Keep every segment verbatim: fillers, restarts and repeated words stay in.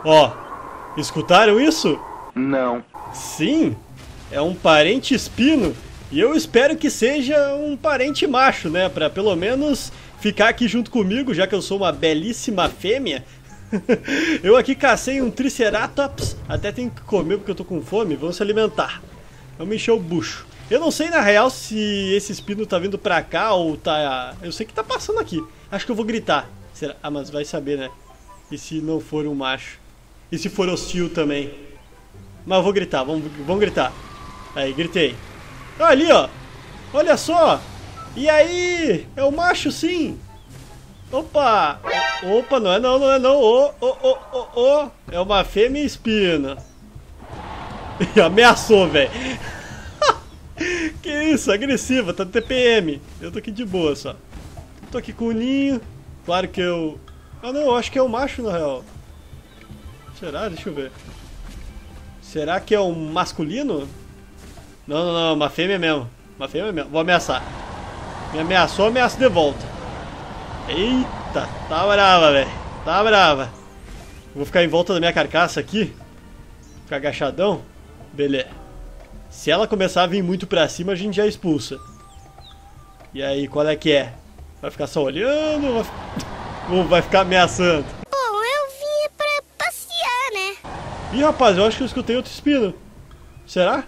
Ó, escutaram isso? Não. Sim, é um parente espino. E eu espero que seja um parente macho, né? Pra pelo menos ficar aqui junto comigo, já que eu sou uma belíssima fêmea. Eu aqui cacei um Triceratops. Até tenho que comer porque eu tô com fome. Vamos se alimentar. Vamos encher o bucho. Eu não sei na real se esse espino tá vindo pra cá ou tá... Eu sei que tá passando aqui. Acho que eu vou gritar. Será? Ah, mas vai saber, né? E se não for um macho? E se for hostil também? Mas eu vou gritar, vamos, vamos gritar. Aí, gritei. Ah, ali, ó. Olha só. E aí? É o macho, sim. Opa. Opa, não é não, não é não. Ô, ô, ô, ô, ô. É uma fêmea espina. Ameaçou, velho. Que isso, agressiva, tá no T P M. Eu tô aqui de boa só. Tô aqui com o ninho. Claro que eu... Ah não, eu acho que é o macho na real. Será? Deixa eu ver. Será que é um masculino? Não, não, não, uma fêmea mesmo. Uma fêmea mesmo. Vou ameaçar. Me ameaçou, ameaço de volta. Eita, tá brava, velho. Tá brava. Vou ficar em volta da minha carcaça aqui. Ficar agachadão. Beleza. Se ela começar a vir muito pra cima, a gente já expulsa. E aí, qual é que é? Vai ficar só olhando ou vai, ou vai ficar ameaçando? Bom, eu vim pra passear, né? Ih, rapaz, eu acho que eu escutei outro espino. Será?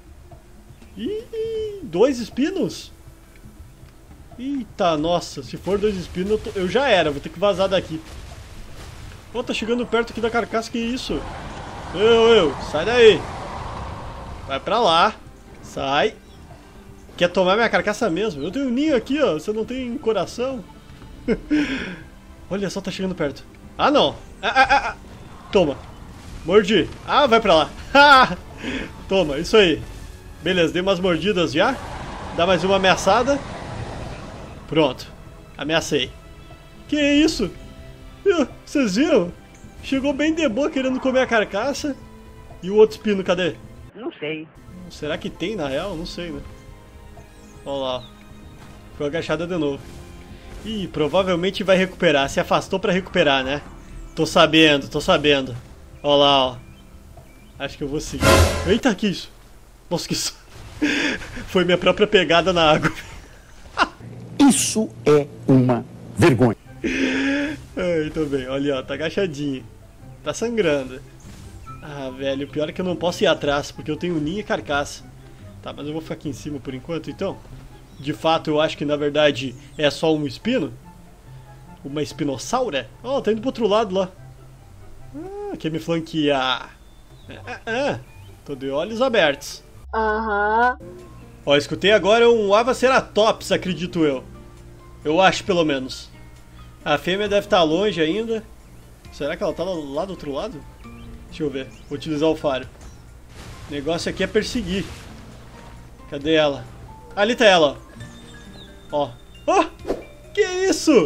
Ih, dois espinos? Eita, nossa, se for dois espinos, eu, tô, eu já era, vou ter que vazar daqui. Pô, tá chegando perto aqui da carcaça, que isso? Eu, eu, sai daí. Vai pra lá. Sai. Quer tomar minha carcaça mesmo? Eu tenho um ninho aqui, ó. Você não tem coração? Olha só, tá chegando perto. Ah, não. Ah, ah, ah. Toma. Mordi. Ah, vai pra lá. Toma, isso aí. Beleza, dei umas mordidas já. Dá mais uma ameaçada. Pronto. Ameacei. Que isso? Vocês viram? Chegou bem de boa querendo comer a carcaça. E o outro espino, cadê? Não sei. Será que tem na real? Não sei, né? Olha lá. Foi agachada de novo. Ih, provavelmente vai recuperar. Se afastou pra recuperar, né? Tô sabendo, tô sabendo. Olha lá, ó. Acho que eu vou seguir. Eita, que isso? Nossa, que isso. Foi minha própria pegada na água. Isso é uma vergonha. Ai, tô bem. Olha, ó. Tá agachadinho. Tá sangrando. Ah, velho, o pior é que eu não posso ir atrás, porque eu tenho ninho e carcaça. Tá, mas eu vou ficar aqui em cima por enquanto, então. De fato, eu acho que na verdade é só um espino. Uma espinossaura. Ó, oh, tá indo pro outro lado lá. Ah, quer me flanquear. Ah, ah, tô de olhos abertos. Aham. Uhum. Ó, escutei agora um Avaceratops, acredito eu. Eu acho, pelo menos. A fêmea deve estar longe ainda. Será que ela tá lá do outro lado? Deixa eu ver, vou utilizar o faro. O negócio aqui é perseguir. Cadê ela? Ali tá ela, ó. Ó! Oh, que isso?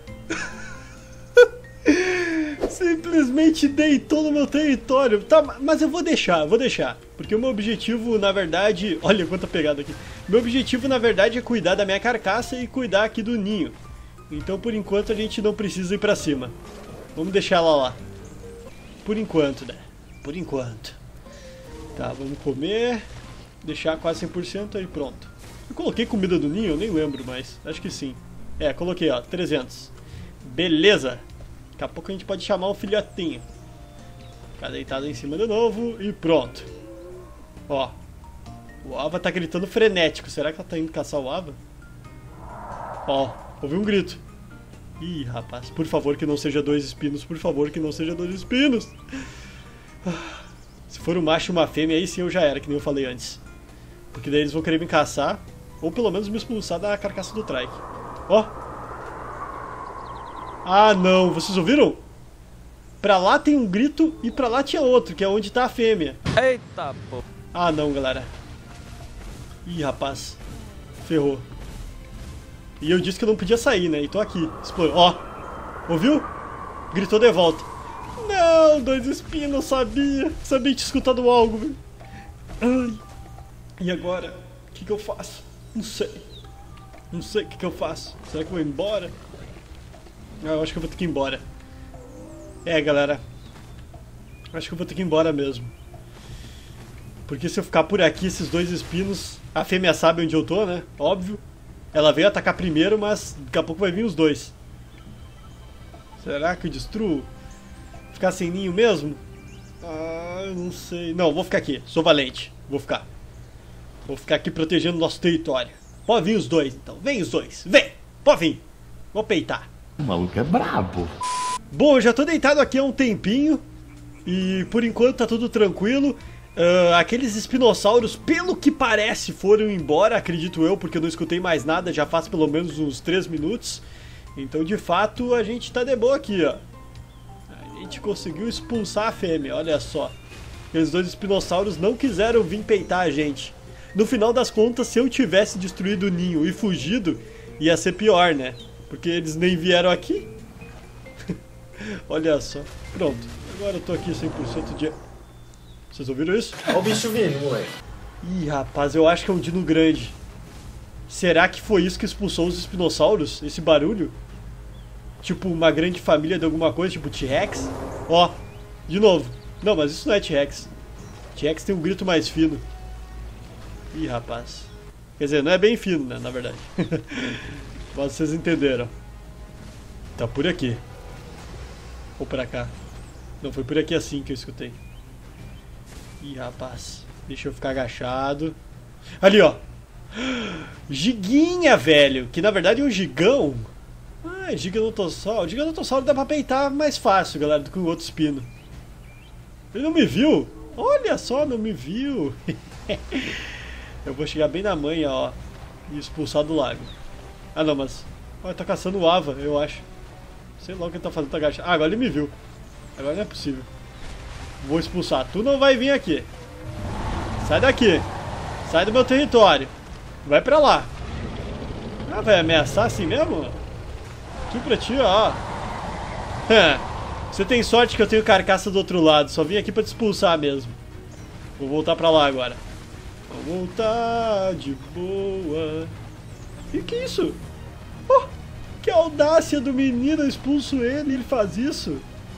Simplesmente deitou no meu território. Tá, mas eu vou deixar, vou deixar. Porque o meu objetivo, na verdade... Olha quanta pegada aqui. Meu objetivo, na verdade, é cuidar da minha carcaça e cuidar aqui do ninho. Então, por enquanto, a gente não precisa ir pra cima. Vamos deixar ela lá. Por enquanto, né? Por enquanto. Tá, vamos comer. Deixar quase cem por cento aí, pronto. Eu coloquei comida do ninho? Eu nem lembro mais. Acho que sim. É, coloquei, ó, trezentos. Beleza. Daqui a pouco a gente pode chamar o filhotinho. Ficar deitado em cima de novo e pronto. Ó. O Ava tá gritando frenético. Será que ela tá indo caçar o Ava? Ó, ouvi um grito. Ih, rapaz, por favor que não seja dois espinos, por favor que não seja dois espinos. Se for um macho e uma fêmea, aí sim eu já era, que nem eu falei antes. Porque daí eles vão querer me caçar, ou pelo menos me expulsar da carcaça do trike. Ó. Ah, não, vocês ouviram? Pra lá tem um grito e pra lá tinha outro, que é onde tá a fêmea. Eita, pô. Ah, não, galera. Ih, rapaz. Ferrou. E eu disse que eu não podia sair, né? E tô aqui, explorando. Ó, ouviu? Gritou de volta. Não, dois espinos, sabia. Sabia que tinha escutado algo, velho. Ai. E agora? O que que eu faço? Não sei. Não sei o que que eu faço. Será que eu vou embora? Ah, eu acho que eu vou ter que ir embora. É, galera. Acho que eu vou ter que ir embora mesmo. Porque se eu ficar por aqui, esses dois espinos... A fêmea sabe onde eu tô, né? Óbvio. Ela veio atacar primeiro, mas daqui a pouco vai vir os dois. Será que eu destruo? Ficar sem ninho mesmo? Ah, eu não sei. Não, vou ficar aqui. Sou valente. Vou ficar. Vou ficar aqui protegendo o nosso território. Pode vir os dois, então. Vem os dois. Vem. Pode vir. Vou peitar. O maluco é brabo. Bom, eu já tô deitado aqui há um tempinho. E por enquanto tá tudo tranquilo. Uh, aqueles espinossauros, pelo que parece, foram embora, acredito eu, porque eu não escutei mais nada. Já faz pelo menos uns três minutos. Então, de fato, a gente tá de boa aqui, ó. A gente conseguiu expulsar a fêmea, olha só. Aqueles dois espinossauros não quiseram vir peitar a gente. No final das contas, se eu tivesse destruído o ninho e fugido, ia ser pior, né? Porque eles nem vieram aqui. Olha só. Pronto. Agora eu tô aqui cem por cento de... Vocês ouviram isso? Olha o bicho vindo, moleque. Ih, rapaz, eu acho que é um dino grande. Será que foi isso que expulsou os espinossauros? Esse barulho? Tipo uma grande família de alguma coisa, tipo T-Rex? Ó, de novo. Não, mas isso não é T-Rex. T-Rex tem um grito mais fino. Ih, rapaz. Quer dizer, não é bem fino, né, na verdade. Mas vocês entenderam. Tá por aqui. Ou pra cá. Não, foi por aqui assim que eu escutei. Ih, rapaz. Deixa eu ficar agachado. Ali, ó. Giguinha, velho. Que na verdade é um gigão. Ah, giganotossauro. Giganotossauro dá pra peitar mais fácil, galera, do que o outro espino. Ele não me viu? Olha só, não me viu. Eu vou chegar bem na manha, ó. E expulsar do lago. Ah, não, mas... Ó, ele tá caçando o Ava, eu acho. Sei lá o que ele tá fazendo, tá agachado. Ah, agora ele me viu. Agora não é possível. Vou expulsar. Tu não vai vir aqui. Sai daqui. Sai do meu território. Vai pra lá. Ah, vai ameaçar assim mesmo? Aqui pra ti, ó. Você tem sorte que eu tenho carcaça do outro lado. Só vim aqui pra te expulsar mesmo. Vou voltar pra lá agora. Vou voltar de boa. E que isso? Oh, que audácia do menino. Eu expulso ele e ele faz isso.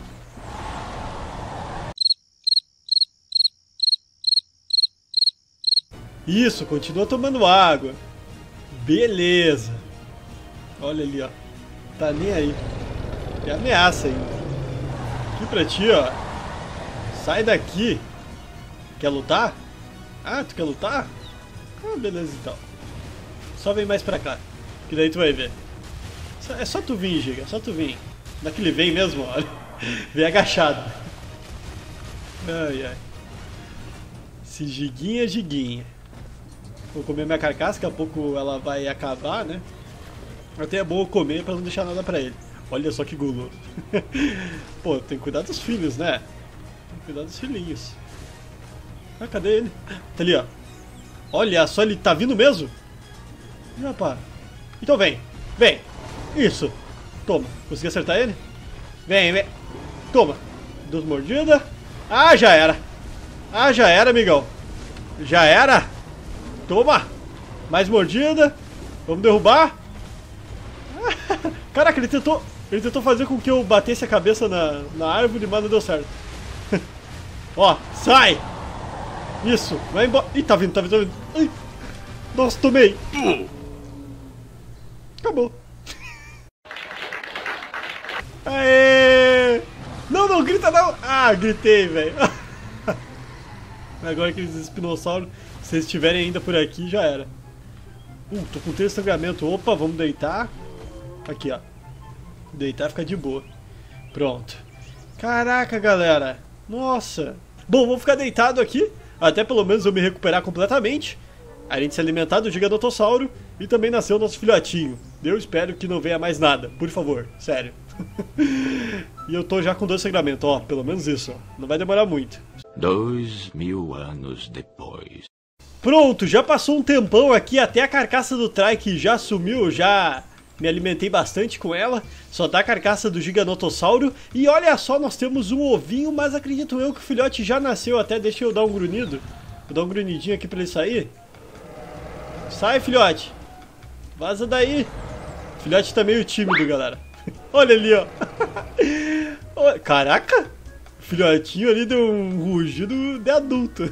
Isso, continua tomando água. Beleza. Olha ali, ó. Tá nem aí. É ameaça ainda. Aqui pra ti, ó. Sai daqui. Quer lutar? Ah, tu quer lutar? Ah, beleza então. Só vem mais pra cá. Que daí tu vai ver. É só tu vir, Giga. É só tu vir. Daquele vem mesmo, olha. Vem agachado. Ai, ai. Esse Giguinha, Giguinha. Vou comer minha carcaça, daqui a pouco ela vai acabar, né? Até é bom eu comer pra não deixar nada pra ele. Olha só que guloso. Pô, tem que cuidar dos filhos, né? Tem que cuidar dos filhinhos. Ah, cadê ele? Tá ali, ó. Olha só, ele tá vindo mesmo? Ih, rapaz. Então vem. Vem. Isso. Toma. Consegui acertar ele? Vem, vem. Toma. Duas mordidas. Ah, já era. Ah, já era, amigão. Já era. Toma! Mais mordida. Vamos derrubar. Caraca, ele tentou. Ele tentou fazer com que eu batesse a cabeça na, na árvore, mas não deu certo. Ó, sai! Isso, vai embora. Ih, tá vindo, tá vindo, tá vindo. Ai. Nossa, tomei. Acabou. Aê! Não, não, grita não. Ah, gritei, velho. Agora aqueles espinossauros, se eles estiverem ainda por aqui, já era. Uh, tô com três sangramento. Opa, vamos deitar. Aqui, ó. Deitar fica de boa. Pronto. Caraca, galera. Nossa. Bom, vou ficar deitado aqui. Até pelo menos eu me recuperar completamente. A gente se alimentar do giganotossauro. E também nasceu o nosso filhotinho. Eu espero que não venha mais nada. Por favor, sério. E eu tô já com dois sangramentos, ó. Pelo menos isso, ó. Não vai demorar muito. Dois mil anos depois. Pronto, já passou um tempão aqui. Até a carcaça do Trike já sumiu. Já me alimentei bastante com ela. Só tá a carcaça do giganotossauro. E olha só, nós temos um ovinho. Mas acredito eu que o filhote já nasceu. Até deixa eu dar um grunhido. Vou dar um grunhidinho aqui pra ele sair. Sai, filhote. Vaza daí. O filhote tá meio tímido, galera. Olha ali, ó. Caraca. O filhotinho ali deu um rugido de adulto.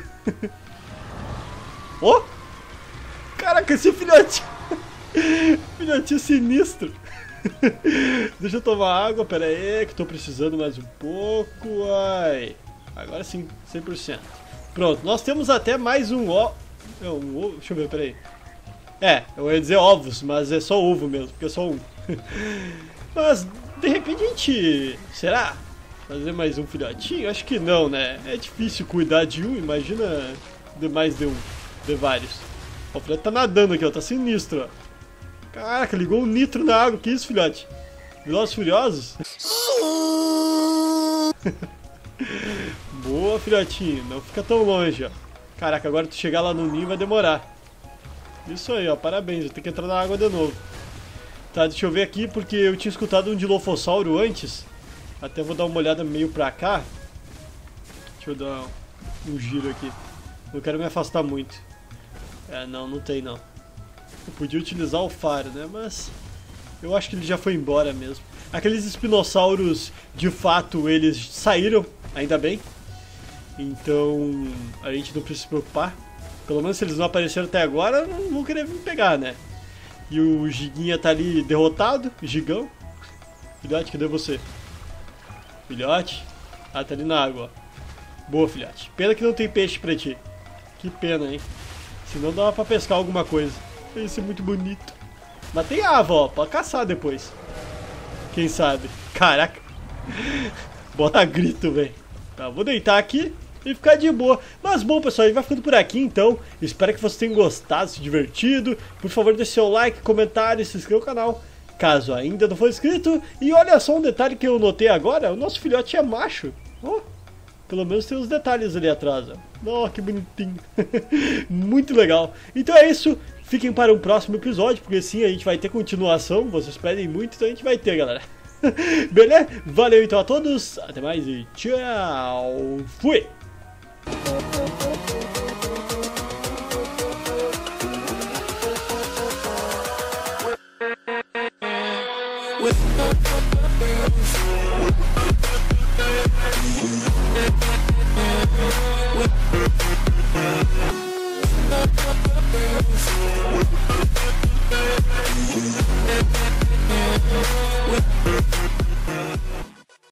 Ó! Oh! Caraca, esse filhotinho... filhotinho sinistro. Deixa eu tomar água, pera aí, que tô precisando mais um pouco. Ai, agora sim, cem por cento. Pronto, nós temos até mais um ovo. Um ovo, deixa eu ver, pera aí. É, eu ia dizer ovos, mas é só ovo mesmo, porque é só um. Mas, de repente a gente... será? Fazer mais um filhotinho? Acho que não, né? É difícil cuidar de um, imagina de mais de um, de vários. Ó, o filhote tá nadando aqui, ó, tá sinistro, ó. Caraca, ligou um nitro na água, que isso, filhote? Velozes Furiosos? Boa, filhotinho, não fica tão longe, ó. Caraca, agora tu chegar lá no ninho vai demorar. Isso aí, ó, parabéns, eu tenho que entrar na água de novo. Tá, deixa eu ver aqui, porque eu tinha escutado um Dilophosauro antes. Até vou dar uma olhada meio pra cá. Deixa eu dar um giro aqui. Não quero me afastar muito. É, não, não tem não. Eu podia utilizar o faro, né? Mas eu acho que ele já foi embora mesmo. Aqueles espinossauros, de fato, eles saíram, ainda bem. Então a gente não precisa se preocupar. Pelo menos se eles não apareceram até agora, não vão querer me pegar, né? E o Giguinha tá ali derrotado, Gigão. Filhote, cadê você? Filhote? Ah, tá ali na água, ó. Boa, filhote. Pena que não tem peixe pra ti. Que pena, hein? Senão dava pra pescar alguma coisa. Isso é muito bonito. Mas tem ava, ó, pode caçar depois. Quem sabe? Caraca. Bota grito, velho. Tá, vou deitar aqui e ficar de boa. Mas bom, pessoal, a gente vai ficando por aqui então. Espero que vocês tenham gostado, se divertido. Por favor, deixe seu like, comentário e se inscreva no canal, caso ainda não for inscrito. E olha só um detalhe que eu notei agora. O nosso filhote é macho. Ó, pelo menos tem uns detalhes ali atrás, ó. Oh, que bonitinho. Muito legal. Então é isso. Fiquem para um próximo episódio, porque sim, a gente vai ter continuação. Vocês pedem muito, então a gente vai ter, galera. Beleza? Valeu então a todos. Até mais e tchau. Fui!